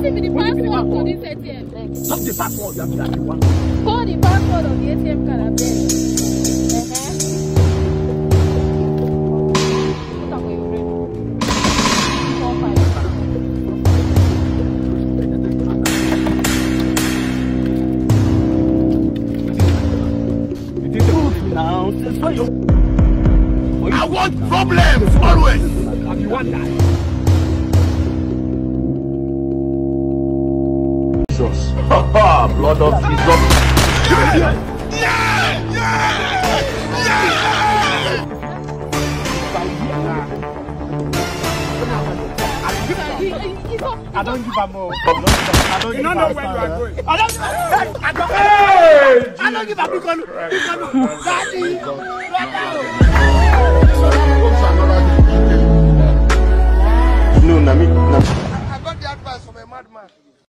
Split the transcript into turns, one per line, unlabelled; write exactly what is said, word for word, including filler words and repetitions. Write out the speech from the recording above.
give me the password to this A T M.
Not the password, you have to have the one.
Call the password of the A T M card, I beg. What are you ready? Four, five.
It is good now. I want problems always. And you want that? Jesus. Blood of Jesus. Yeah! Yeah! Yeah! I don't give a more. I don't you don't know where you are going. I don't I don't hey! I don't give a because Daddy. No, Nami. I got the advice from a madman.